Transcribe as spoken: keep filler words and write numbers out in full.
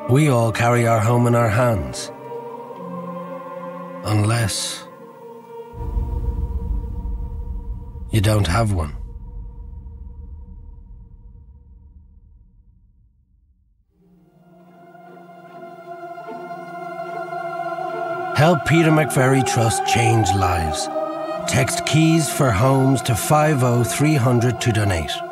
We all carry our home in our hands. Unless you don't have one. Help Peter McVerry Trust change lives. Text KEYS for homes to five oh three hundred to donate.